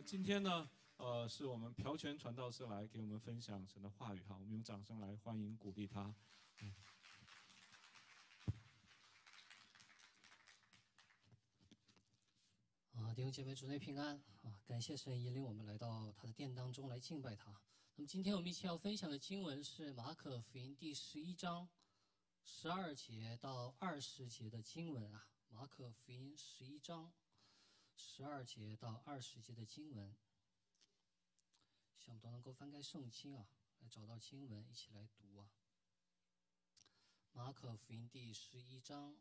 今天呢，是我们朴全传道师来给我们分享神的话语哈，我们用掌声来欢迎鼓励他。 弟兄姐妹，主内平安啊！感谢神引领我们来到他的殿当中来敬拜他。那么今天我们一起要分享的经文是马可福音第11章12节到20节的经文啊。马可福音11章12节到20节的经文，希望都能够翻开圣经啊，来找到经文一起来读啊。马可福音第11章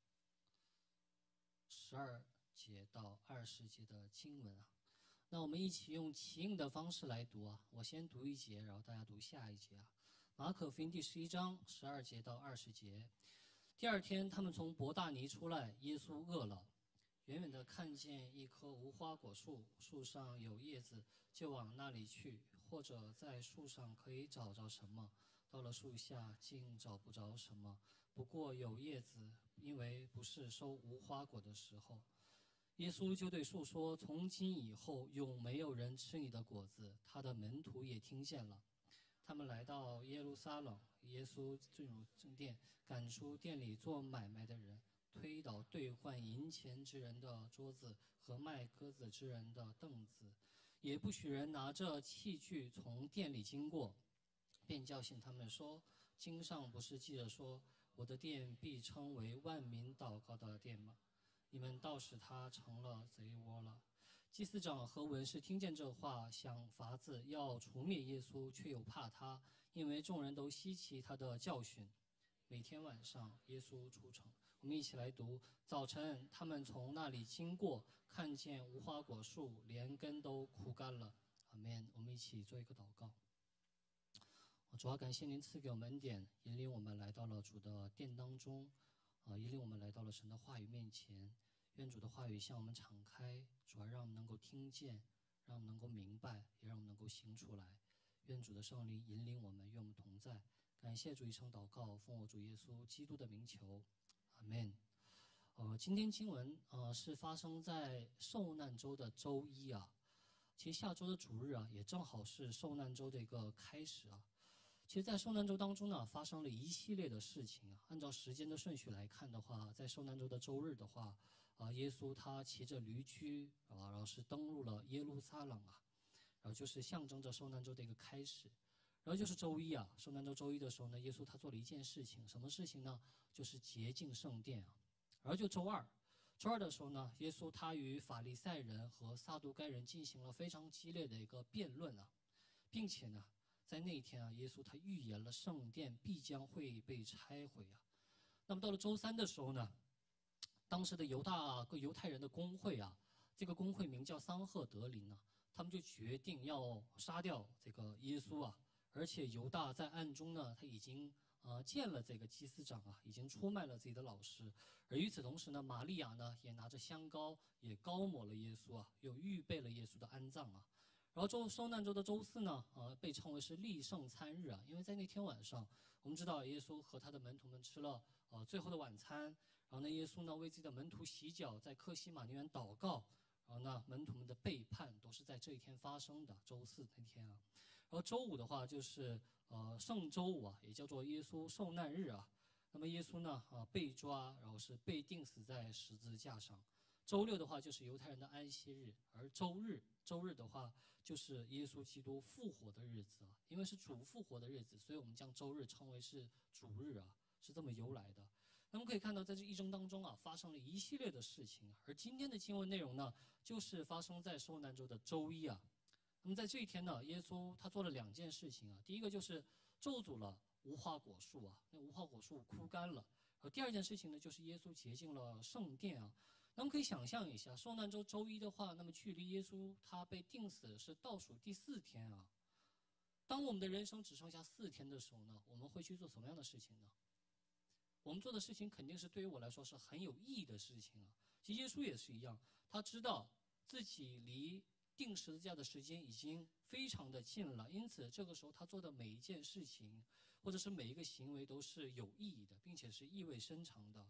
12节到20节的经文啊，那我们一起用齐应的方式来读啊。我先读一节，然后大家读下一节啊。马可福音第11章12节到20节。第二天，他们从伯大尼出来，耶稣饿了，远远地看见一棵无花果树，树上有叶子，就往那里去，或者在树上可以找着什么。到了树下，竟找不着什么，不过有叶子，因为不是收无花果的时候。耶稣就对树说：“从今以后，永没有人吃你的果子。”他的门徒也听见了。他们来到耶路撒冷，耶稣进入正殿，赶出店里做买卖的人，推倒兑换银钱之人的桌子和卖鸽子之人的凳子，也不许人拿着器具从店里经过，便教训他们说：“经上不是记着说，我的殿必称为万民祷告的殿吗？你们倒使他成了贼窝了。”祭司长和文士听见这话，想法子要除灭耶稣，却又怕他，因为众人都稀奇他的教训。每天晚上，耶稣出城，我们一起来读。早晨，他们从那里经过，看见无花果树连根都枯干了。阿们。我们一起做一个祷告。主要感谢您赐给我们恩典，引领我们来到了主的殿当中，引领我们来到了神的话语面前。愿主的话语向我们敞开，主要让我们能够听见，让我们能够明白，也让我们能够行出来。愿主的圣灵引领我们，与我们同在。感谢主，一声祷告，奉我主耶稣基督的名求，阿们。今天经文是发生在受难周的周一啊。其实下周的主日啊，也正好是受难周的一个开始啊。其实，在受难周当中呢，发生了一系列的事情啊。按照时间的顺序来看的话，在受难周的周日的话，耶稣他骑着驴驹然后是登陆了耶路撒冷啊，然后就是象征着受难周的一个开始。然后就是周一啊，受难周周一的时候呢，耶稣他做了一件事情，什么事情呢？就是洁净圣殿啊。然后就周二的时候呢，耶稣他与法利赛人和撒都该人进行了非常激烈的一个辩论啊，并且呢，在那一天啊，耶稣他预言了圣殿必将会被拆毁啊。那么到了周三的时候呢，当时的犹太人的公会啊，这个公会名叫桑赫德林啊，他们就决定要杀掉这个耶稣啊，而且犹大在暗中呢，他已经见了这个祭司长啊，已经出卖了自己的老师。而与此同时呢，玛利亚呢也拿着香膏，也膏抹了耶稣啊，又预备了耶稣的安葬啊。然后受难周的周四呢，被称为是立圣餐日啊，因为在那天晚上，我们知道耶稣和他的门徒们吃了最后的晚餐，然后呢，耶稣呢为自己的门徒洗脚，在客西马尼园祷告，然后呢，门徒们的背叛都是在这一天发生的，周四那天啊。然后周五的话就是圣周五啊，也叫做耶稣受难日啊。那么耶稣呢被抓，然后是被钉死在十字架上。周六的话就是犹太人的安息日，而周日的话就是耶稣基督复活的日子啊。因为是主复活的日子，所以我们将周日称为是主日啊，是这么由来的。那么可以看到，在这一周当中啊，发生了一系列的事情。而今天的经文内容呢，就是发生在受难周的周一啊。那么在这一天呢，耶稣他做了两件事情啊。第一个就是咒诅了无花果树啊，那无花果树枯干了。第二件事情呢，就是耶稣洁净了圣殿啊。那么可以想象一下，受难周周一的话，那么距离耶稣他被钉死是倒数第4天啊。当我们的人生只剩下4天的时候呢，我们会去做什么样的事情呢？我们做的事情肯定是对于我来说是很有意义的事情啊。其实耶稣也是一样，他知道自己离钉十字架的时间已经非常的近了，因此这个时候他做的每一件事情，或者是每一个行为都是有意义的，并且是意味深长的。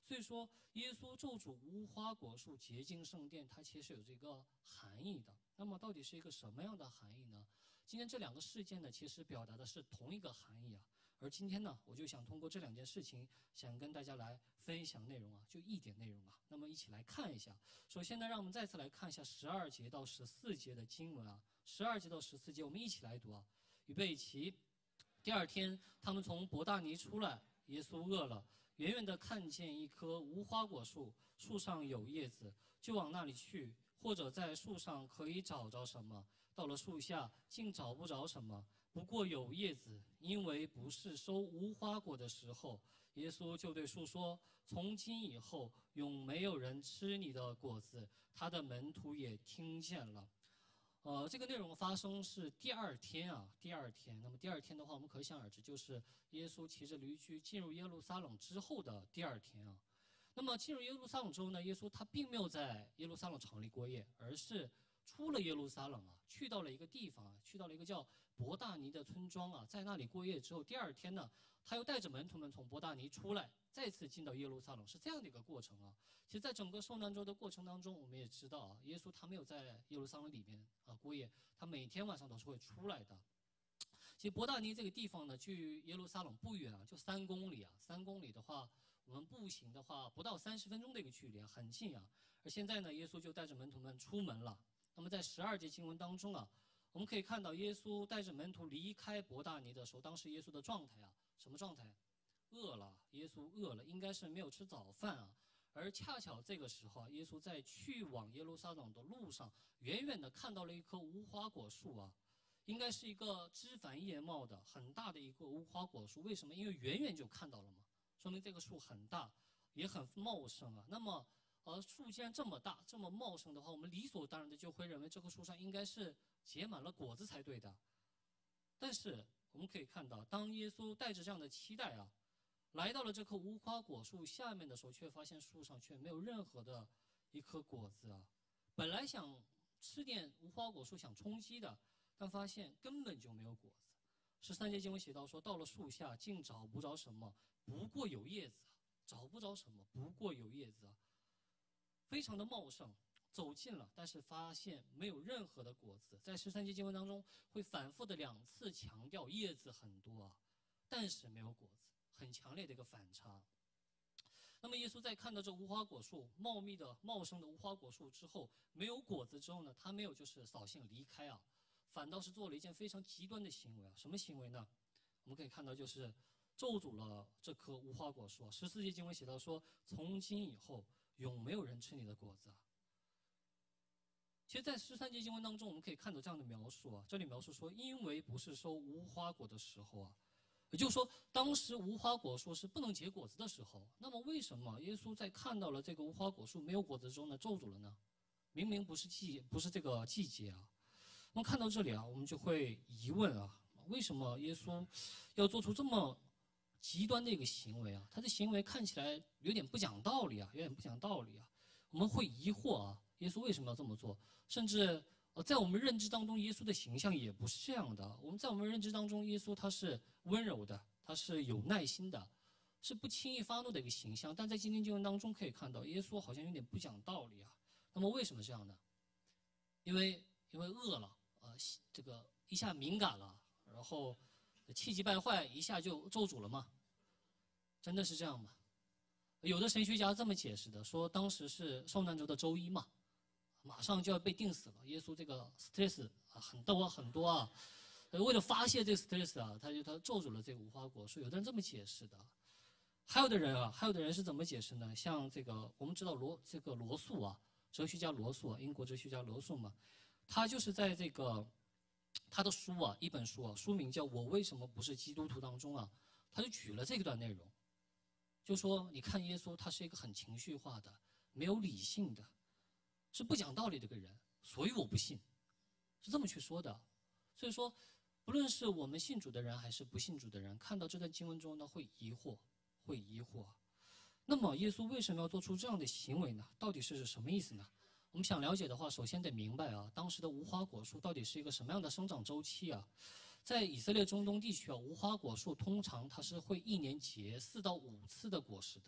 所以说，耶稣咒诅无花果树洁净圣殿，它其实有这个含义的。那么到底是一个什么样的含义呢？今天这两个事件呢，其实表达的是同一个含义啊。而今天呢，我就想通过这两件事情，想跟大家来分享内容啊，就一点内容啊。那么一起来看一下。首先呢，让我们再次来看一下12节到14节的经文啊。12节到14节，我们一起来读啊。预备起。第二天，他们从伯大尼出来，耶稣饿了。远远地看见一棵无花果树，树上有叶子，就往那里去，或者在树上可以找着什么。到了树下，竟找不着什么，不过有叶子，因为不是收无花果的时候。耶稣就对树说：“从今以后，永没有人吃你的果子。”他的门徒也听见了。这个内容发生是第二天啊，第二天。那么第二天的话，我们可想而知，就是耶稣骑着驴驹进入耶路撒冷之后的第二天啊。那么进入耶路撒冷之后呢，耶稣他并没有在耶路撒冷城里过夜，而是出了耶路撒冷啊，去到了一个地方啊，去到了一个叫伯大尼的村庄啊，在那里过夜之后，第二天呢，他又带着门徒们从伯大尼出来，再次进到耶路撒冷，是这样的一个过程啊。其实，在整个受难周的过程当中，我们也知道啊，耶稣他没有在耶路撒冷里面过夜，他每天晚上都是会出来的。其实伯大尼这个地方呢，距耶路撒冷不远啊，就3公里啊。3公里的话，我们步行的话不到30分钟的一个距离啊，很近啊。而现在呢，耶稣就带着门徒们出门了。那么在12节经文当中啊，我们可以看到耶稣带着门徒离开伯大尼的时候，当时耶稣的状态啊，什么状态？饿了，耶稣饿了，应该是没有吃早饭啊。而恰巧这个时候啊，耶稣在去往耶路撒冷的路上，远远地看到了一棵无花果树啊，应该是一个枝繁叶茂的很大的一个无花果树。为什么？因为远远就看到了嘛，说明这个树很大，也很茂盛啊。那么，树既然这么大、这么茂盛的话，我们理所当然的就会认为这棵树上应该是结满了果子才对的。但是我们可以看到，当耶稣带着这样的期待啊，来到了这棵无花果树下面的时候，却发现树上却没有任何的一颗果子啊。本来想吃点无花果树，想充饥的，但发现根本就没有果子。13节经文写到说，到了树下，竟找不着什么，不过有叶子。找不着什么，不过有叶子啊，非常的茂盛。走近了，但是发现没有任何的果子。在13节经文当中，会反复的2次强调叶子很多啊，但是没有果子。很强烈的一个反差。那么耶稣在看到这无花果树茂密的茂盛的无花果树之后，没有果子之后呢，他没有就是扫兴离开啊，反倒是做了一件非常极端的行为啊。什么行为呢？我们可以看到就是咒诅了这棵无花果树。14节经文写到说，从今以后永没有人吃你的果子啊。其实，在13节经文当中，我们可以看到这样的描述啊。这里描述说，因为不是收无花果的时候啊。也就是说，当时无花果树是不能结果子的时候。那么，为什么耶稣在看到了这个无花果树没有果子之后呢，咒诅了呢？明明不是这个季节啊。那么看到这里啊，我们就会疑问啊，为什么耶稣要做出这么极端的一个行为啊？他的行为看起来有点不讲道理啊，有点不讲道理啊。我们会疑惑啊，耶稣为什么要这么做？甚至在我们认知当中，耶稣的形象也不是这样的。在我们认知当中，耶稣他是温柔的，他是有耐心的，是不轻易发怒的一个形象。但在今天经文当中可以看到，耶稣好像有点不讲道理啊。那么为什么这样呢？因为饿了，这个一下敏感了，然后气急败坏，一下就咒诅了吗？真的是这样吗？有的神学家这么解释的，说当时是受难周的周一嘛。马上就要被钉死了，耶稣这个 stress 啊很多啊，为了发泄这个 stress 啊，他咒诅了这个无花果树。有的人这么解释的，还有的人是怎么解释呢？像这个我们知道罗素啊，哲学家罗素啊，英国哲学家罗素嘛，他就是在这个他的书啊，一本书啊，书名叫《我为什么不是基督徒》当中啊，他就举了这段内容，就说你看耶稣他是一个很情绪化的，没有理性的。是不讲道理的一个人，所以我不信，是这么去说的。所以说，不论是我们信主的人还是不信主的人，看到这段经文中呢，会疑惑。那么，耶稣为什么要做出这样的行为呢？到底是什么意思呢？我们想了解的话，首先得明白啊，当时的无花果树到底是一个什么样的生长周期啊？在以色列中东地区啊，无花果树通常它是会1年结4到5次的果实的。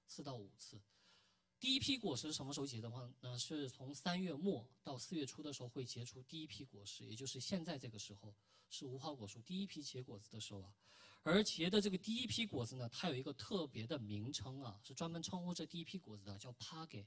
4到5次。第一批果实什么时候结的话呢？是从3月末到4月初的时候会结出第一批果实，也就是现在这个时候是无花果树第一批结果子的时候啊。而结的这个第一批果子呢，它有一个特别的名称啊，是专门称呼这第一批果子的，叫帕给。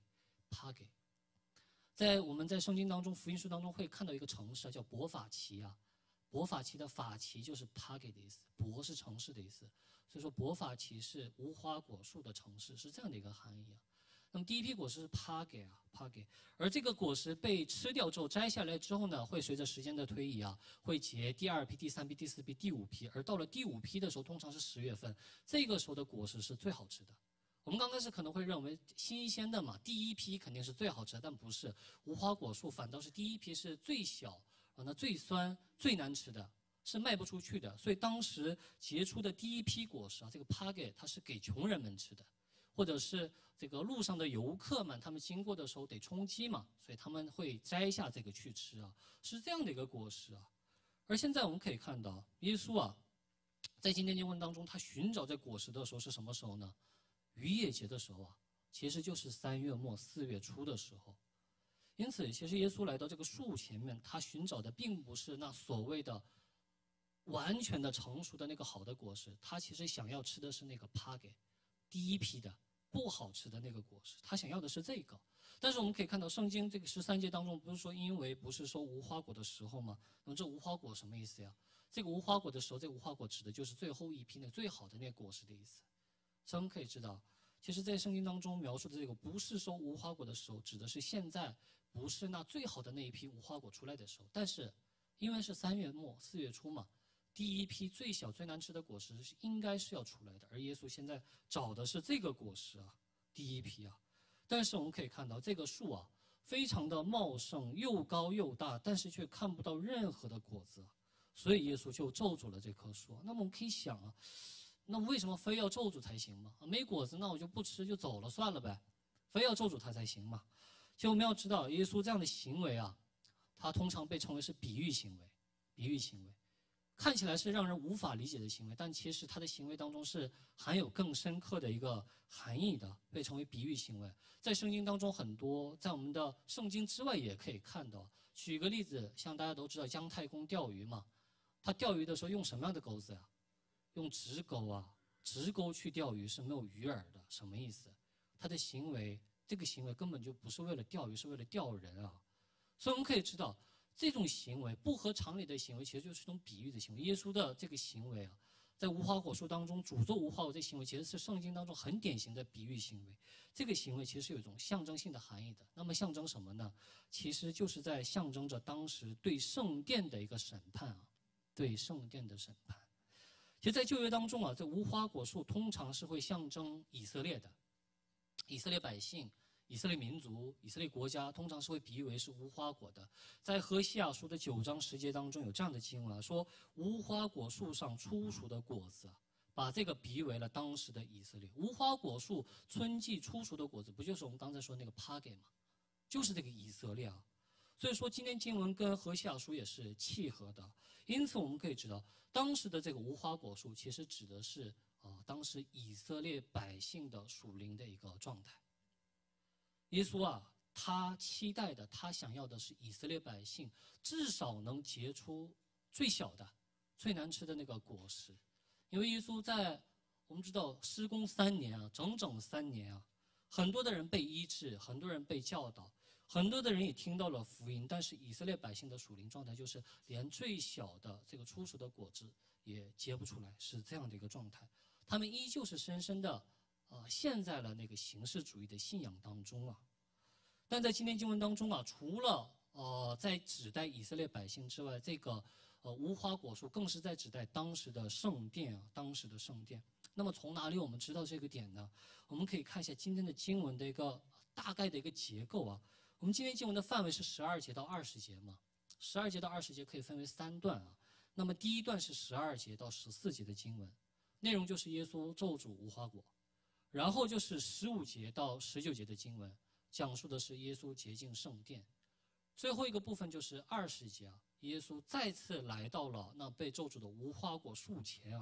我们在圣经当中、福音书当中会看到一个城市啊，叫伯法其啊。伯法其的法其就是帕给的意思，伯是城市的意思，所以说伯法其是无花果树的城市，是这样的一个含义啊。那么第一批果实是帕给，而这个果实被吃掉之后摘下来之后呢，会随着时间的推移啊，会结第2批、第3批、第4批、第5批，而到了第5批的时候，通常是10月份，这个时候的果实是最好吃的。我们刚开始可能会认为新鲜的嘛，第一批肯定是最好吃的，但不是，无花果树反倒是第一批是最小，那最酸、最难吃的，是卖不出去的。所以当时结出的第一批果实啊，这个帕给它是给穷人们吃的。或者是这个路上的游客们，他们经过的时候得充饥嘛，所以他们会摘下这个去吃啊，是这样的一个果实啊。而现在我们可以看到，耶稣啊，在今天经文当中，他寻找这果实的时候是什么时候呢？逾越节的时候啊，其实就是3月末4月初的时候。因此，其实耶稣来到这个树前面，他寻找的并不是那所谓的完全的成熟的那个好的果实，他其实想要吃的是那个帕给。第一批的不好吃的那个果实，他想要的是这个。但是我们可以看到，圣经这个13节当中，不是说因为不是说无花果的时候吗？那么这无花果什么意思呀？这个无花果的时候，这个无花果指的就是最后一批那最好的那个果实的意思。所以我们可以知道，其实在圣经当中描述的这个，不是说无花果的时候，指的是现在不是那最好的那一批无花果出来的时候。但是因为是3月末4月初嘛。第一批最小最难吃的果实应该是要出来的，而耶稣现在找的是这个果实啊，第一批啊。但是我们可以看到这个树啊，非常的茂盛，又高又大，但是却看不到任何的果子，所以耶稣就咒诅了这棵树。那么我们可以想啊，那为什么非要咒诅才行吗？没果子，那我就不吃就走了算了呗，非要咒诅它才行嘛？其实我们要知道，耶稣这样的行为啊，它通常被称为是比喻行为，看起来是让人无法理解的行为，但其实他的行为当中是含有更深刻的一个含义的，被称为比喻行为。在圣经当中很多，在我们的圣经之外也可以看到。举个例子，像大家都知道姜太公钓鱼嘛，他钓鱼的时候用什么样的钩子呀？用直钩啊，直钩去钓鱼是没有鱼饵的，什么意思？他的行为，这个行为根本就不是为了钓鱼，是为了钓人啊。所以我们可以知道。这种行为不合常理的行为，其实就是一种比喻的行为。耶稣的这个行为啊，在无花果树当中诅咒无花果这行为，其实是圣经当中很典型的比喻行为。这个行为其实是有一种象征性的含义的。那么象征什么呢？其实就是在象征着当时对圣殿的一个审判啊，对圣殿的审判。其实，在旧约当中啊，这无花果树通常是会象征以色列的，以色列百姓。以色列民族、以色列国家通常是会比喻为是无花果的。在何西阿书的9章10节当中有这样的经文啊，说无花果树上初熟的果子啊，把这个比喻为了当时的以色列。无花果树春季初熟的果子，不就是我们刚才说那个帕给吗？就是这个以色列啊。所以说今天经文跟何西阿书也是契合的。因此我们可以知道，当时的这个无花果树其实指的是当时以色列百姓的属灵的一个状态。耶稣啊，他期待的，他想要的是以色列百姓至少能结出最小的、最难吃的那个果实。因为耶稣在我们知道施工3年啊，整整3年啊，很多的人被医治，很多人被教导，很多的人也听到了福音，但是以色列百姓的属灵状态就是连最小的这个初熟的果子也结不出来，是这样的一个状态。他们依旧是深深的陷在了那个形式主义的信仰当中啊。但在今天经文当中啊，除了在指代以色列百姓之外，这个无花果树更是在指代当时的圣殿啊，当时的圣殿。那么从哪里我们知道这个点呢？我们可以看一下今天的经文的一个大概的一个结构啊。我们今天经文的范围是12节到20节嘛，12节到20节可以分为3段啊。那么第一段是12节到14节的经文，内容就是耶稣咒诅无花果。然后就是15节到19节的经文，讲述的是耶稣洁净圣殿。最后一个部分就是20节啊，耶稣再次来到了那被咒诅的无花果树前啊，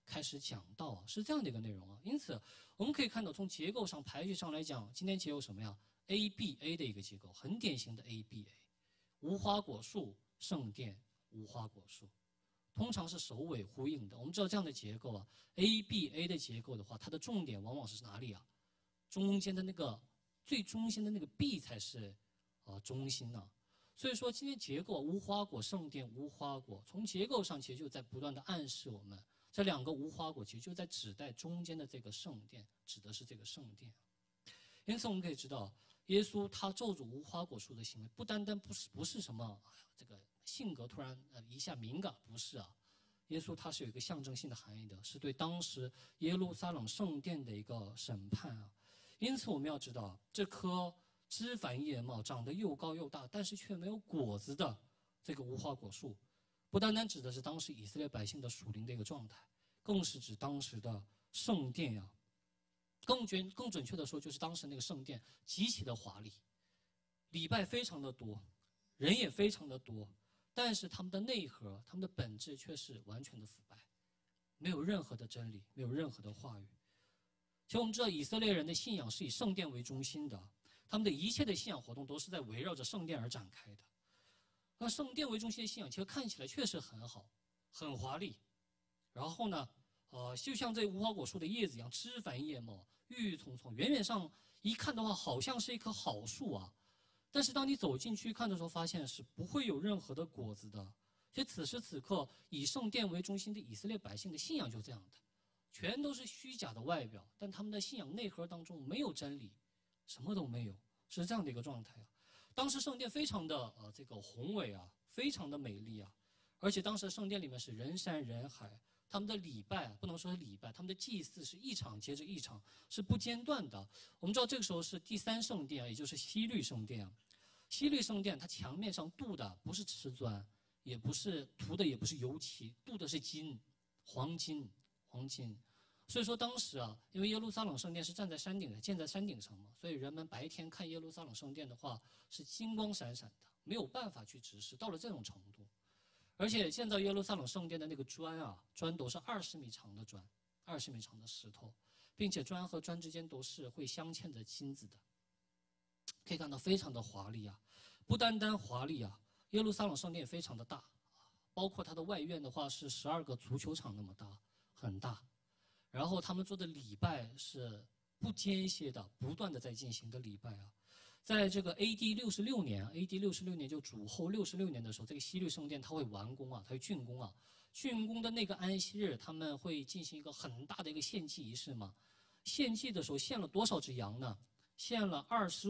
开始讲道啊，是这样的一个内容啊。因此，我们可以看到，从结构上、排序上来讲，今天结构什么呀？ABA 的一个结构，很典型的 ABA， 无花果树、圣殿、无花果树，通常是首尾呼应的。我们知道这样的结构啊 ，ABA 的结构的话，它的重点往往是哪里啊？中间的那个最中心的那个 B 才是中心呢。所以说，今天结构无花果圣殿无花果，从结构上其实就在不断的暗示我们，这两个无花果其实就在指代中间的这个圣殿，指的是这个圣殿。因此我们可以知道，耶稣他咒诅无花果树的行为，不单单不是什么这个性格突然一下敏感，不是啊。耶稣他是有一个象征性的含义的，是对当时耶路撒冷圣殿的一个审判啊。因此我们要知道，这棵枝繁叶茂、长得又高又大，但是却没有果子的这个无花果树，不单单指的是当时以色列百姓的属灵的一个状态，更是指当时的圣殿呀。更准确的说，就是当时那个圣殿极其的华丽，礼拜非常的多，人也非常的多，但是他们的内核、他们的本质却是完全的腐败，没有任何的真理，没有任何的话语。其实我们知道，以色列人的信仰是以圣殿为中心的，他们的一切的信仰活动都是在围绕着圣殿而展开的。那圣殿为中心的信仰，其实看起来确实很好，很华丽。然后呢，就像这无花果树的叶子一样，枝繁叶茂，郁郁葱葱。远远上一看的话，好像是一棵好树啊。但是当你走进去看的时候，发现是不会有任何的果子的。所以此时此刻，以圣殿为中心的以色列百姓的信仰就这样的，全都是虚假的外表，但他们的信仰内核当中没有真理，什么都没有，是这样的一个状态啊。当时圣殿非常的这个宏伟啊，非常的美丽啊，而且当时圣殿里面是人山人海。他们的礼拜不能说是礼拜，他们的祭祀是一场接着一场，是不间断的。我们知道这个时候是第三圣殿，也就是西律圣殿。西律圣殿它墙面上镀的不是瓷砖，也不是涂的，也不是油漆，镀的是金，黄金。所以说当时啊，因为耶路撒冷圣殿是站在山顶的，建在山顶上嘛，所以人们白天看耶路撒冷圣殿的话是金光闪闪的，没有办法去直视，到了这种程度。而且建造耶路撒冷圣殿的那个砖啊，砖都是20米长的砖，20米长的石头，并且砖和砖之间都是会镶嵌着金子的，可以看到非常的华丽啊。不单单华丽啊，耶路撒冷圣殿也非常的大，包括它的外院的话是12个足球场那么大，很大。然后他们做的礼拜是不间歇的，不断的在进行的礼拜啊。在这个 AD 66年就主后66年的时候，这个西律圣殿它会完工啊，它会竣工啊。竣工的那个安息日，他们会进行一个很大的一个献祭仪式嘛。献祭的时候献了多少只羊呢？献了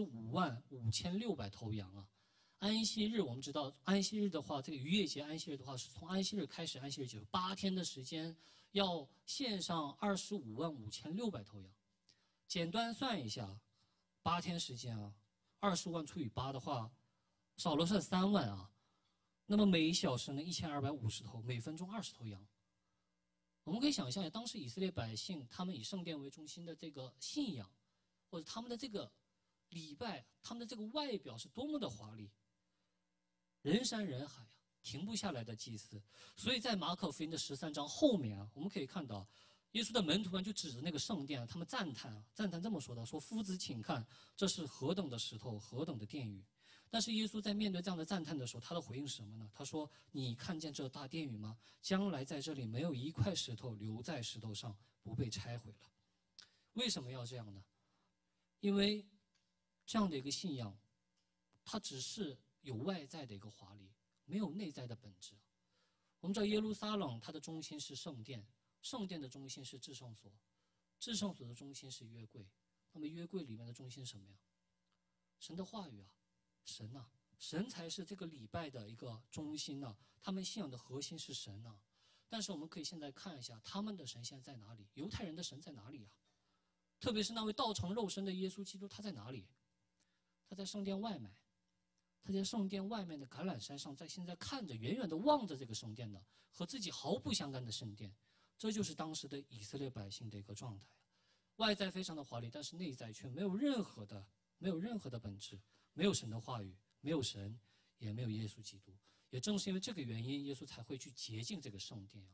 255600头羊啊。安息日我们知道，安息日的话，这个逾越节安息日的话，是从安息日开始，安息日就8天的时间，要献上255600头羊。简单算一下，8天时间啊。20万除以8的话，少了算3万啊。那么每小时呢1250头，每分钟20头羊。我们可以想象一下，当时以色列百姓他们以圣殿为中心的这个信仰，或者他们的这个礼拜，他们的这个外表是多么的华丽，人山人海啊，停不下来的祭祀。所以在马可福音的13章后面啊，我们可以看到，耶稣的门徒们就指着那个圣殿，他们赞叹这么说的：说夫子，请看，这是何等的石头，何等的殿宇。但是耶稣在面对这样的赞叹的时候，他的回应是什么呢？他说：你看见这大殿宇吗？将来在这里没有一块石头留在石头上不被拆毁了。为什么要这样呢？因为这样的一个信仰，它只是有外在的一个华丽，没有内在的本质。我们知道耶路撒冷它的中心是圣殿，圣殿的中心是至圣所，至圣所的中心是约柜。那么约柜里面的中心是什么呀？神的话语啊，神啊，神才是这个礼拜的一个中心啊，他们信仰的核心是神啊。但是我们可以现在看一下他们的神现在在哪里？犹太人的神在哪里啊？特别是那位道成肉身的耶稣基督，他在哪里？他在圣殿外面，他在圣殿外面的橄榄山上，在现在看着远远的望着这个圣殿的和自己毫不相干的圣殿。这就是当时的以色列百姓的一个状态，外在非常的华丽，但是内在却没有任何的本质，没有神的话语，没有神，也没有耶稣基督。也正是因为这个原因，耶稣才会去洁净这个圣殿啊。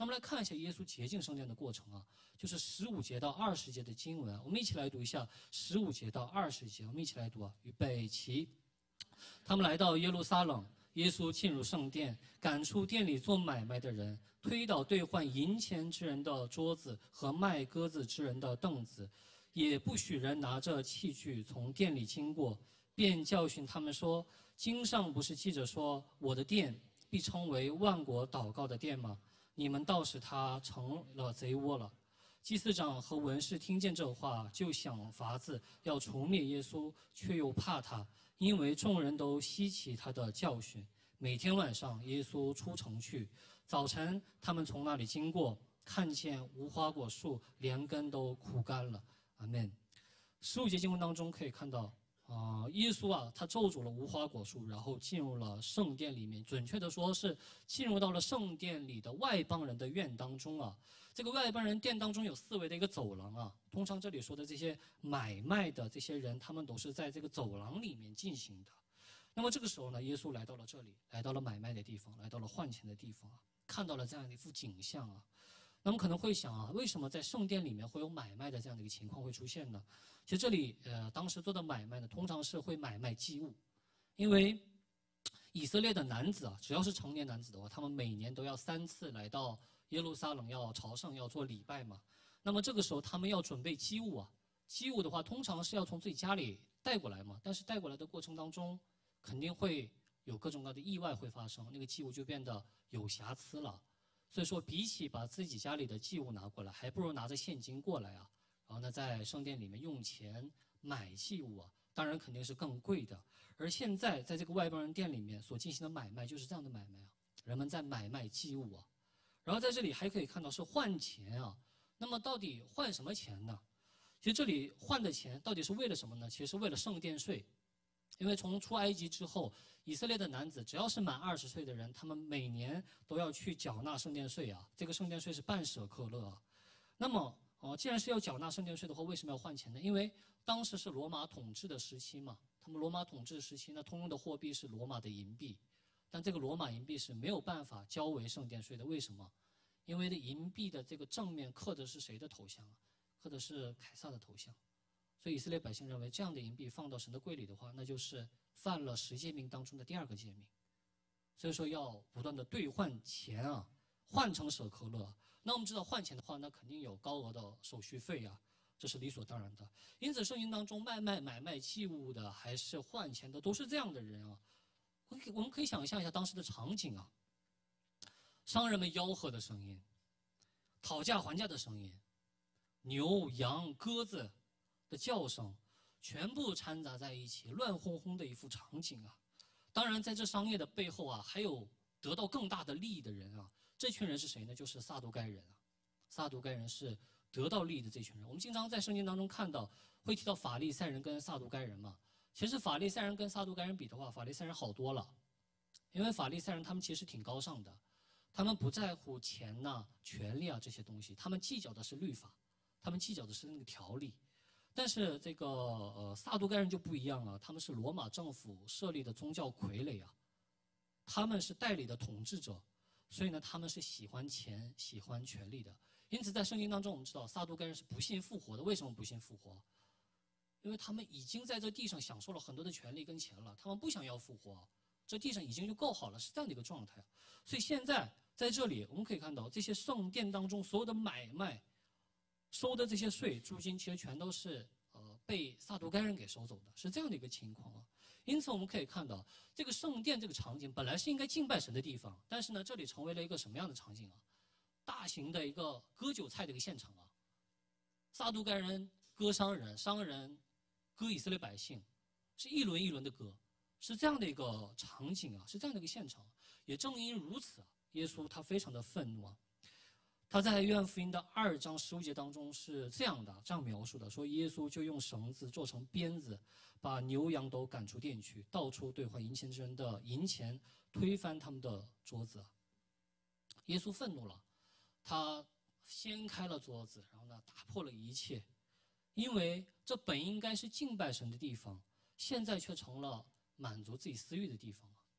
那么来看一下耶稣洁净圣殿的过程啊，就是15节到20节的经文，我们一起来读一下15节到20节，我们一起来读啊，预备起。他们来到耶路撒冷，耶稣进入圣殿，赶出店里做买卖的人，推倒兑换银钱之人的桌子和卖鸽子之人的凳子，也不许人拿着器具从店里经过，便教训他们说：经上不是记着说，我的殿必称为万国祷告的殿吗？你们倒使他成了贼窝了。祭司长和文士听见这话，就想法子要除灭耶稣，却又怕他，因为众人都稀奇他的教训。每天晚上，耶稣出城去，早晨他们从那里经过，看见无花果树连根都枯干了。阿们。15节经文当中可以看到，耶稣啊，他咒诅了无花果树，然后进入了圣殿里面，准确的说是进入到了圣殿里的外邦人的院当中啊。这个外邦人殿当中有4维的一个走廊啊，通常这里说的这些买卖的这些人，他们都是在这个走廊里面进行的。那么这个时候呢，耶稣来到了这里，来到了买卖的地方，来到了换钱的地方啊，看到了这样的一幅景象啊。那么可能会想啊，为什么在圣殿里面会有买卖的这样的一个情况会出现呢？其实这里当时做的买卖呢，通常是会买卖祭物，因为以色列的男子啊，只要是成年男子的话，他们每年都要3次来到耶路撒冷要朝圣，要做礼拜嘛。那么这个时候他们要准备祭物啊，祭物的话通常是要从自己家里带过来嘛，但是带过来的过程当中，肯定会有各种各样的意外会发生，那个祭物就变得有瑕疵了。所以说，比起把自己家里的祭物拿过来，还不如拿着现金过来啊。然后呢，在圣殿里面用钱买祭物啊，当然肯定是更贵的。而现在在这个外邦人店里面所进行的买卖就是这样的买卖啊，人们在买卖祭物啊。然后在这里还可以看到是换钱啊。那么到底换什么钱呢？其实这里换的钱到底是为了什么呢？其实是为了圣殿税。因为从出埃及之后，以色列的男子只要是满20岁的人，他们每年都要去缴纳圣殿税啊。这个圣殿税是半舍克勒啊。那么既然是要缴纳圣殿税的话，为什么要换钱呢？因为当时是罗马统治的时期嘛，他们罗马统治时期呢，通用的货币是罗马的银币，但这个罗马银币是没有办法交为圣殿税的。为什么？因为银币的这个正面刻的是谁的头像啊？刻的是凯撒的头像。所以以色列百姓认为，这样的银币放到神的柜里的话，那就是犯了10诫命当中的第2个诫命。所以说要不断的兑换钱啊，换成舍克勒。那我们知道换钱的话，那肯定有高额的手续费啊，这是理所当然的。因此圣经当中买卖器物的，还是换钱的，都是这样的人啊。我们可以想象一下当时的场景啊，商人们吆喝的声音，讨价还价的声音，牛羊鸽子的叫声，全部掺杂在一起，乱哄哄的一幅场景啊。当然，在这商业的背后啊，还有得到更大的利益的人啊。这群人是谁呢？就是撒都该人啊。撒都该人是得到利益的这群人。我们经常在圣经当中看到，会提到法利赛人跟撒都该人嘛。其实法利赛人跟撒都该人比的话，法利赛人好多了，因为法利赛人他们其实挺高尚的，他们不在乎钱呐、权利啊这些东西，他们计较的是律法，他们计较的是那个条例。但是这个撒都该人就不一样了，他们是罗马政府设立的宗教傀儡啊，他们是代理的统治者，所以呢，他们是喜欢钱、喜欢权力的。因此，在圣经当中，我们知道撒都该人是不信复活的。为什么不信复活？因为他们已经在这地上享受了很多的权利跟钱了，他们不想要复活，这地上已经就够好了，是这样的一个状态。所以现在在这里，我们可以看到这些圣殿当中所有的买卖收的这些税、租金，其实全都是被撒都该人给收走的，是这样的一个情况啊。因此我们可以看到，这个圣殿这个场景本来是应该敬拜神的地方，但是呢，这里成为了一个什么样的场景啊？大型的一个割韭菜的一个现场啊！撒都该人割商人割以色列百姓，是一轮一轮的割，是这样的一个场景啊，是这样的一个现场。也正因如此，耶稣他非常的愤怒啊。他在约翰福音的2章15节当中是这样描述的，说耶稣就用绳子做成鞭子，把牛羊都赶出店去，到处兑换银钱之人的银钱，推翻他们的桌子。耶稣愤怒了，他掀开了桌子，然后呢打破了一切，因为这本应该是敬拜神的地方，现在却成了满足自己私欲的地方。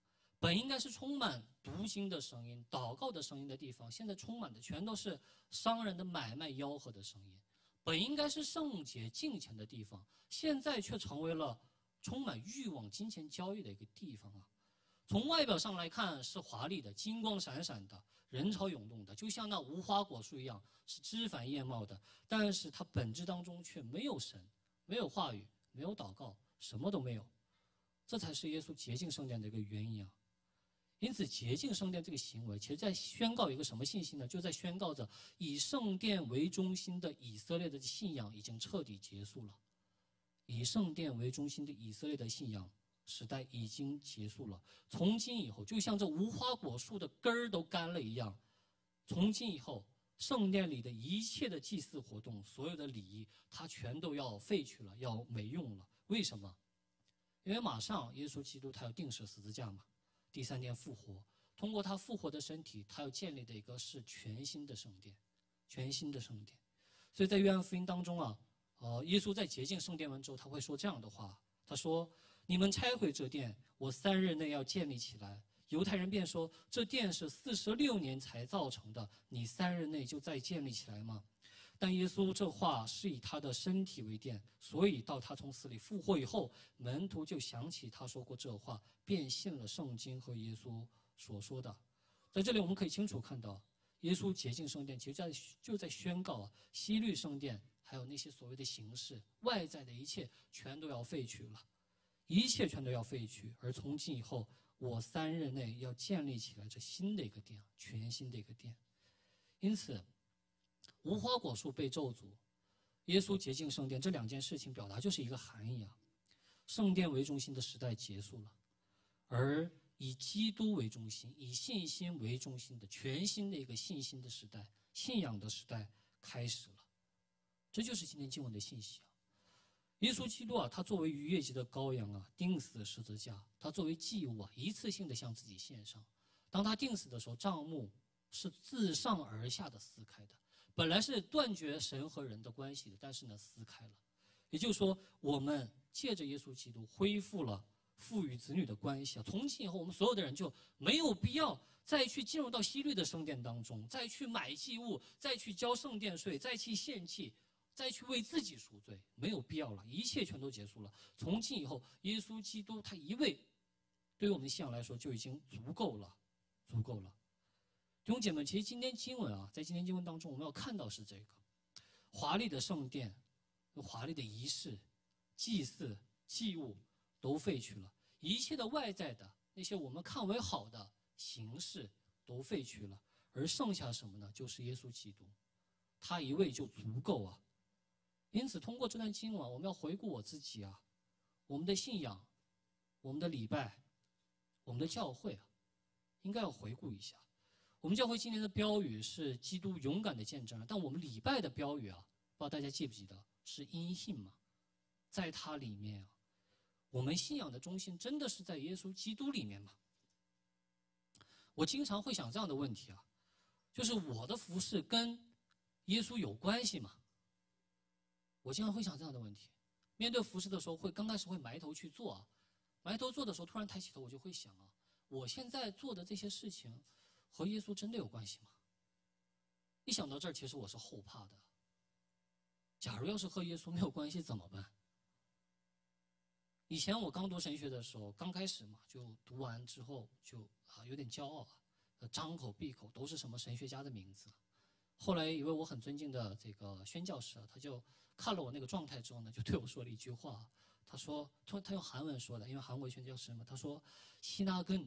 本应该是充满读经的声音、祷告的声音的地方，现在充满的全都是商人的买卖吆喝的声音。本应该是圣洁敬虔的地方，现在却成为了充满欲望、金钱交易的一个地方啊！从外表上来看是华丽的、金光闪闪的、人潮涌动的，就像那无花果树一样，是枝繁叶茂的。但是它本质当中却没有神，没有话语，没有祷告，什么都没有。这才是耶稣洁净圣殿的一个原因啊！因此，洁净圣殿这个行为，其实在宣告一个什么信息呢？就在宣告着以圣殿为中心的以色列的信仰已经彻底结束了。以圣殿为中心的以色列的信仰时代已经结束了。从今以后，就像这无花果树的根儿都干了一样，从今以后，圣殿里的一切的祭祀活动，所有的礼仪，它全都要废去了，要没用了。为什么？因为马上耶稣基督他要钉死十字架嘛。第3天复活，通过他复活的身体，他要建立的一个是全新的圣殿，全新的圣殿。所以在约翰福音当中啊，耶稣在洁净圣殿完之后，他会说这样的话，他说：“你们拆毁这殿，我3日内要建立起来。”犹太人便说：“这殿是46年才造成的，你3日内就再建立起来吗？”但耶稣这话是以他的身体为殿，所以到他从死里复活以后，门徒就想起他说过这话，便信了圣经和耶稣所说的。在这里我们可以清楚看到，耶稣洁净圣殿，其实就在宣告啊，西律圣殿还有那些所谓的形式、外在的一切，全都要废去了，一切全都要废去。而从今以后，我3日内要建立起来这新的一个殿，全新的一个殿。因此，无花果树被咒诅，耶稣洁净圣殿，这2件事情表达就是一个含义啊。圣殿为中心的时代结束了，而以基督为中心、以信心为中心的全新的一个信心的时代、信仰的时代开始了。这就是今天经文的信息啊。耶稣基督啊，他作为逾越节的羔羊啊，钉死十字架，他作为祭物啊，一次性的向自己献上。当他钉死的时候，帐幕是自上而下的撕开的。本来是断绝神和人的关系的，但是呢，撕开了。也就是说，我们借着耶稣基督恢复了父与子女的关系啊。从今以后，我们所有的人就没有必要再去进入到西律的圣殿当中，再去买祭物，再去交圣殿税，再去献祭，再去为自己赎罪，没有必要了，一切全都结束了。从今以后，耶稣基督他一位，对于我们的信仰来说就已经足够了，足够了。弟兄姐妹，其实今天经文啊，在今天经文当中，我们要看到是这个华丽的圣殿、华丽的仪式、祭祀、祭物都废去了，一切的外在的那些我们看为好的形式都废去了，而剩下什么呢？就是耶稣基督，他一位就足够啊。因此，通过这段经文，我们要回顾我自己啊，我们的信仰、我们的礼拜、我们的教会啊，应该要回顾一下。我们教会今年的标语是基督勇敢的见证，但我们礼拜的标语啊，不知道大家记不记得，是因信嘛？在它里面啊，我们信仰的中心真的是在耶稣基督里面吗？我经常会想这样的问题啊，就是我的服事跟耶稣有关系吗？我经常会想这样的问题。面对服事的时候，刚开始会埋头去做啊，埋头做的时候，突然抬起头，我就会想啊，我现在做的这些事情和耶稣真的有关系吗？一想到这儿，其实我是后怕的。假如要是和耶稣没有关系怎么办？以前我刚读神学的时候，刚开始嘛，就读完之后就有点骄傲啊，张口闭口都是什么神学家的名字。后来一位我很尊敬的这个宣教士啊，他就看了我那个状态之后呢，就对我说了一句话，他说他用韩文说的，因为韩国宣教士嘛，他说신학은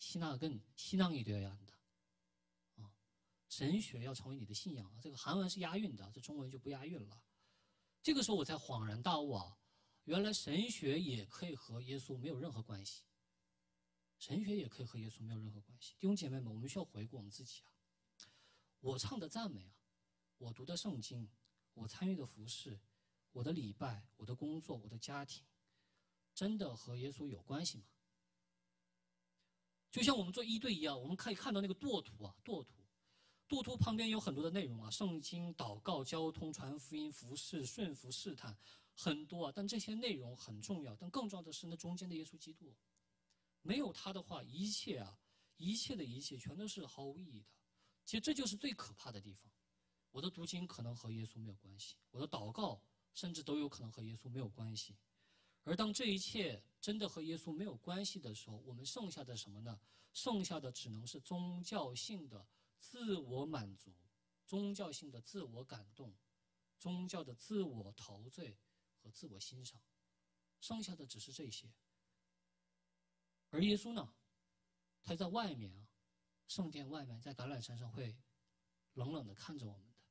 신앙이 되어야 한다。神学要成为你的信仰啊，这个韩文是押韵的，这中文就不押韵了。这个时候我才恍然大悟啊，原来神学也可以和耶稣没有任何关系，神学也可以和耶稣没有任何关系。弟兄姐妹们，我们需要回顾我们自己啊，我唱的赞美啊，我读的圣经，我参与的服事，我的礼拜，我的工作，我的家庭，真的和耶稣有关系吗？就像我们做一对一啊，我们可以看到那个舵图啊，舵图旁边有很多的内容啊，圣经、祷告、交通、传福音、服事、顺服、试探，很多啊。但这些内容很重要，但更重要的是那中间的耶稣基督。 没有他的话，一切的一切全都是毫无意义的。其实这就是最可怕的地方。我的读经可能和耶稣没有关系，我的祷告甚至都有可能和耶稣没有关系。而当这一切真的和耶稣没有关系的时候，我们剩下的什么呢？剩下的只能是宗教性的自我满足，宗教性的自我感动，宗教的自我陶醉和自我欣赏，剩下的只是这些。而耶稣呢，他在外面圣殿外面，在橄榄山上会冷冷地看着我们的。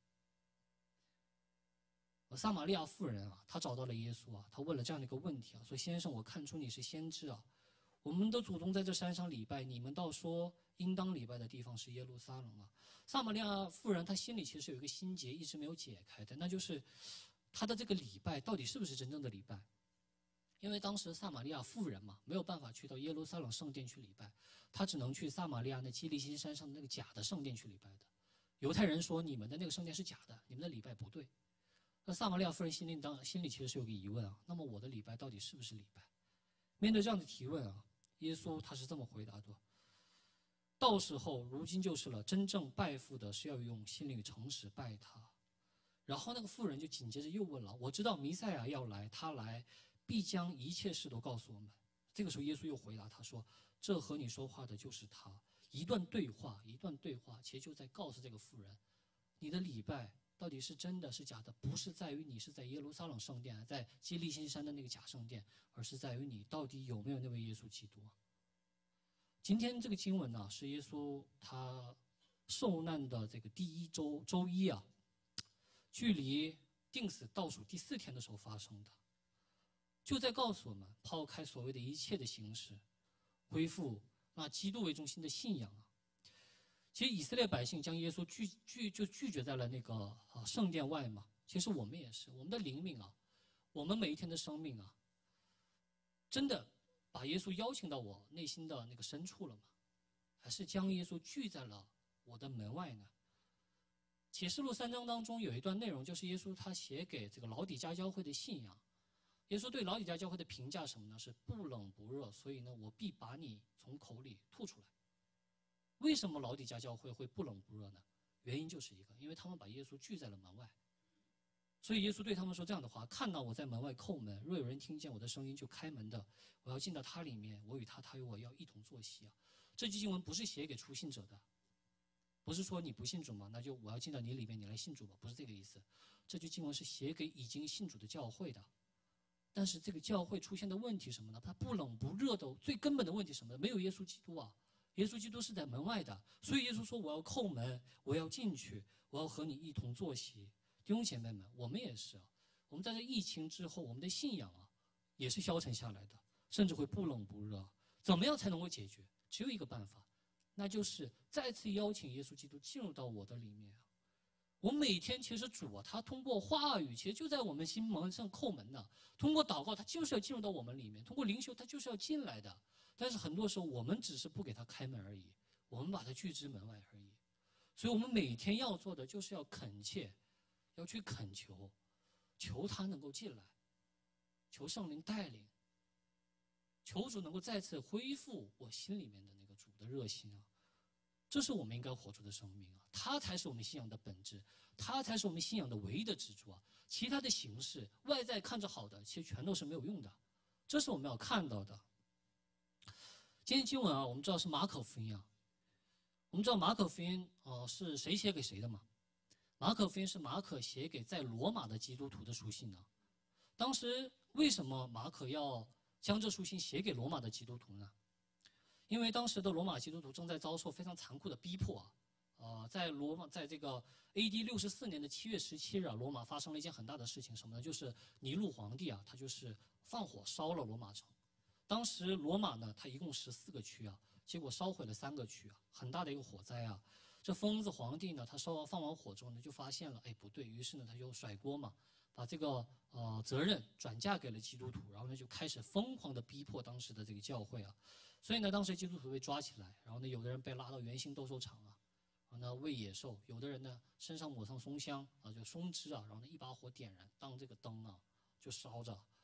撒玛利亚妇人她找到了耶稣她问了这样的一个问题说：“先生，我看出你是先知我们的祖宗在这山上礼拜，你们倒说应当礼拜的地方是耶路撒冷撒玛利亚妇人她心里其实有一个心结一直没有解开的，那就是她的这个礼拜到底是不是真正的礼拜？因为当时撒玛利亚妇人没有办法去到耶路撒冷圣殿去礼拜，她只能去撒玛利亚那基利心山上的那个假的圣殿去礼拜的。犹太人说你们的那个圣殿是假的，你们的礼拜不对。那撒玛利亚妇人心里其实是有个疑问那么我的礼拜到底是不是礼拜？面对这样的提问耶稣他是这么回答的：到时候如今就是了，真正拜父的是要用心灵诚实拜他。然后那个妇人就紧接着又问了：我知道弥赛亚要来，他来必将一切事都告诉我们。这个时候耶稣又回答他说：这和你说话的就是他。一段对话，其实就在告诉这个妇人，你的礼拜到底是真的是假的，不是在于你是在耶路撒冷圣殿，在基利心山的那个假圣殿，而是在于你到底有没有那位耶稣基督今天这个经文是耶稣他受难的这个第一周一距离定死倒数第4天的时候发生的，就在告诉我们，抛开所谓的一切的形式，恢复基督为中心的信仰其实以色列百姓将耶稣拒绝在了那个圣殿外嘛。其实我们也是，我们的灵命我们每一天的生命真的把耶稣邀请到我内心的那个深处了吗？还是将耶稣拒在了我的门外呢？启示录3章当中有一段内容，就是耶稣他写给这个老底嘉教会的信仰。耶稣对老底嘉教会的评价什么呢？是不冷不热，所以呢，我必把你从口里吐出来。为什么老底嘉教会会不冷不热呢？原因就是一个，因为他们把耶稣拒在了门外。所以耶稣对他们说这样的话：看到我在门外叩门，若有人听见我的声音就开门的，我要进到他里面，我与他，他与我要一同坐席这句经文不是写给初信者的，不是说你不信主嘛，那就我要进到你里面，你来信主吧，不是这个意思。这句经文是写给已经信主的教会的。但是这个教会出现的问题什么呢？它不冷不热的最根本的问题什么呢？没有耶稣基督耶稣基督是在门外的，所以耶稣说我要叩门，我要进去，我要和你一同坐席。弟兄姐妹们，我们也是我们在这疫情之后，我们的信仰也是消沉下来的，甚至会不冷不热。怎么样才能够解决？只有一个办法，那就是再次邀请耶稣基督进入到我的里面我每天其实主他通过话语，其实就在我们心门上叩门呢。通过祷告，他就是要进入到我们里面；通过灵修，他就是要进来的。但是很多时候，我们只是不给他开门而已，我们把他拒之门外而已。所以我们每天要做的就是要恳切，要去恳求，求他能够进来，求圣灵带领，求主能够再次恢复我心里面的那个主的热心这是我们应该活出的生命它才是我们信仰的本质，它才是我们信仰的唯一的支柱其他的形式，外在看着好的，其实全都是没有用的。这是我们要看到的。今天经文我们知道是马可福音我们知道马可福音是谁写给谁的吗？马可福音是马可写给在罗马的基督徒的书信当时为什么马可要将这书信写给罗马的基督徒呢？因为当时的罗马基督徒正在遭受非常残酷的逼迫在罗马，在这个 AD 64年的7月17日罗马发生了一件很大的事情，什么呢？就是尼禄皇帝他就是放火烧了罗马城。当时罗马呢，它一共14个区结果烧毁了3个区很大的一个火灾这疯子皇帝呢，他放完火之后呢，就发现了不对，于是呢他就甩锅嘛，把这个责任转嫁给了基督徒，然后呢就开始疯狂的逼迫当时的这个教会所以呢当时基督徒被抓起来，然后呢有的人被拉到圆形斗兽场然后呢喂野兽，有的人呢身上抹上松香就松枝然后呢一把火点燃，当这个灯就烧着。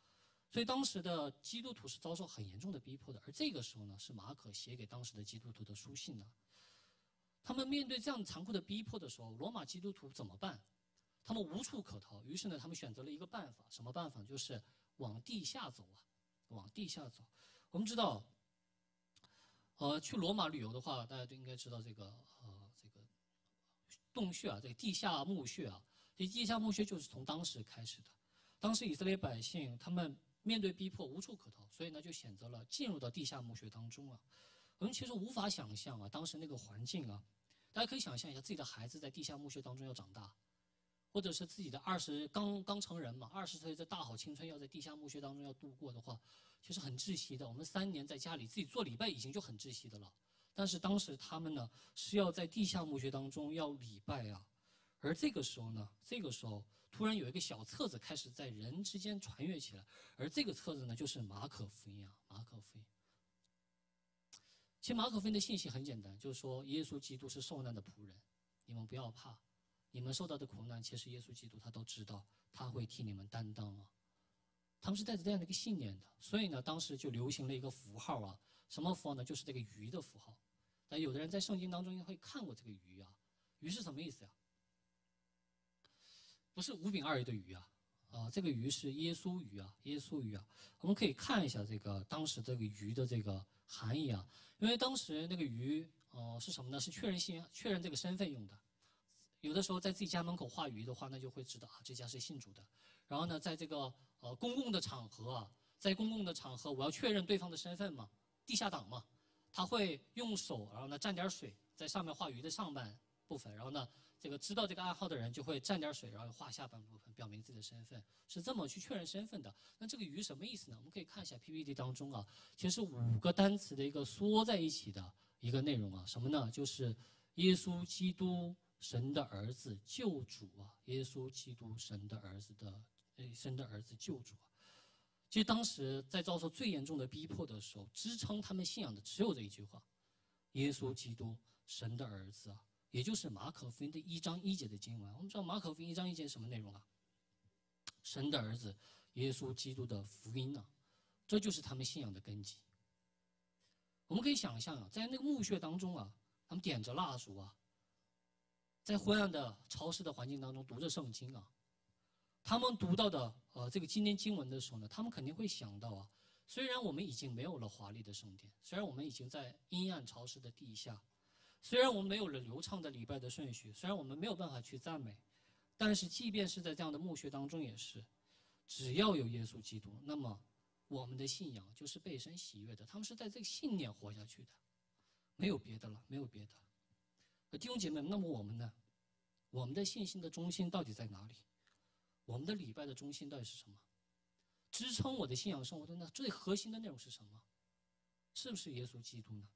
所以当时的基督徒是遭受很严重的逼迫的。而这个时候呢，是马可写给当时的基督徒的书信呢。他们面对这样残酷的逼迫的时候，罗马基督徒怎么办？他们无处可逃，于是呢，他们选择了一个办法，什么办法？就是往地下走啊，往地下走。我们知道，去罗马旅游的话，大家都应该知道这个洞穴啊，这个地下墓穴啊，这地下墓穴就是从当时开始的。当时以色列百姓他们面对逼迫无处可逃，所以呢就选择了进入到地下墓穴当中啊。我们其实无法想象啊，当时那个环境啊，大家可以想象一下自己的孩子在地下墓穴当中要长大，或者是自己的刚成人嘛，20岁这大好青春要在地下墓穴当中要度过的话，其实很窒息的。我们3年在家里自己做礼拜已经就很窒息的了，但是当时他们呢是要在地下墓穴当中要礼拜啊。而这个时候突然有一个小册子开始在人之间传阅起来，而这个册子呢就是马可福音啊，马可福音。其实马可福音的信息很简单，就是说耶稣基督是受难的仆人，你们不要怕，你们受到的苦难，其实耶稣基督他都知道，他会替你们担当啊。他们是带着这样的一个信念的，所以呢，当时就流行了一个符号啊，什么符号呢？就是这个鱼的符号。那有的人在圣经当中也会看过这个鱼啊，鱼是什么意思呀？不是五饼二鱼的鱼啊，这个鱼是耶稣鱼啊，耶稣鱼啊。我们可以看一下这个当时这个鱼的这个含义啊，因为当时那个鱼是什么呢？是确认这个身份用的。有的时候在自己家门口画鱼的话，那就会知道啊，这家是信主的。然后呢，在这个公共的场合啊，在公共的场合，我要确认对方的身份嘛，地下党嘛，他会用手，然后呢蘸点水，在上面画鱼的上半部分，然后呢，这个知道这个暗号的人就会蘸点水，然后画下半部分，表明自己的身份，是这么去确认身份的。那这个鱼什么意思呢？我们可以看一下 PPT 当中啊，其实是5个单词的一个缩在一起的一个内容啊，什么呢？就是耶稣基督。神的儿子救主啊，耶稣基督神的儿子救主啊。其实当时在遭受最严重的逼迫的时候，支撑他们信仰的只有这一句话：耶稣基督神的儿子啊，也就是马可福音的1章1节的经文。我们知道马可福音1章1节是什么内容啊？神的儿子耶稣基督的福音啊，这就是他们信仰的根基。我们可以想象啊，在那个墓穴当中啊，他们点着蜡烛啊，在昏暗的潮湿的环境当中读着圣经啊，他们读到的这个今天经文的时候呢，他们肯定会想到啊，虽然我们已经没有了华丽的圣殿，虽然我们已经在阴暗潮湿的地下，虽然我们没有了流畅的礼拜的顺序，虽然我们没有办法去赞美，但是即便是在这样的墓穴当中也是，只要有耶稣基督，那么我们的信仰就是被神喜悦的。他们是在这个信念活下去的，没有别的了，没有别的。弟兄姐妹，那么我们呢？我们的信心的中心到底在哪里？我们的礼拜的中心到底是什么？支撑我的信仰生活的那最核心的内容是什么？是不是耶稣基督呢？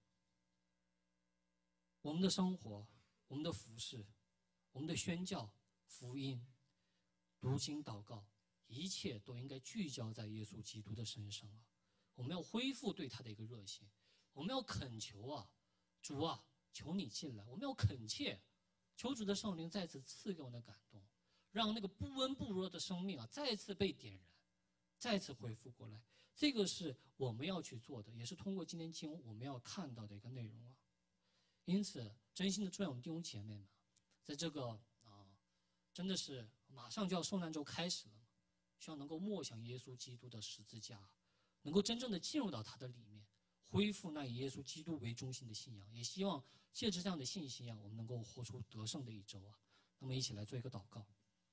我们的生活、我们的服事、我们的宣教、福音、读经、祷告，一切都应该聚焦在耶稣基督的身上啊！我们要恢复对他的一个热心，我们要恳求啊，主啊，求你进来！我们要恳切，求主的圣灵再次赐给我们的感动，让那个不温不热的生命啊，再次被点燃，再次恢复过来。这个是我们要去做的，也是通过今天经文我们要看到的一个内容啊。因此，真心的祝愿我们弟兄姐妹们，在这个真的是马上就要受难周开始了，希望能够默想耶稣基督的十字架，能够真正的进入到他的里面，恢复那以耶稣基督为中心的信仰。也希望借着这样的信息啊，我们能够活出得胜的一周啊。那么一起来做一个祷告。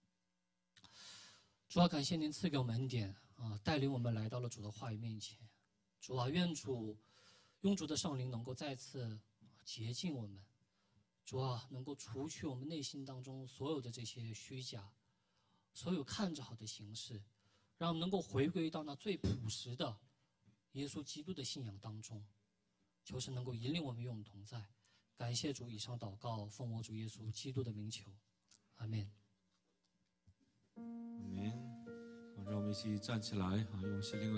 主啊，感谢您赐给我们恩典啊，带领我们来到了主的话语面前。主啊，愿主用主的圣灵能够再次洁净我们。主啊，能够除去我们内心当中所有的这些虚假，所有看着好的形式，让我们能够回归到那最朴实的耶稣基督的信仰当中。求神能够引领我们与我们同在。感谢主，以上祷告奉我主耶稣基督的名求，阿们。 阿们。让我们一起站起来，用心灵。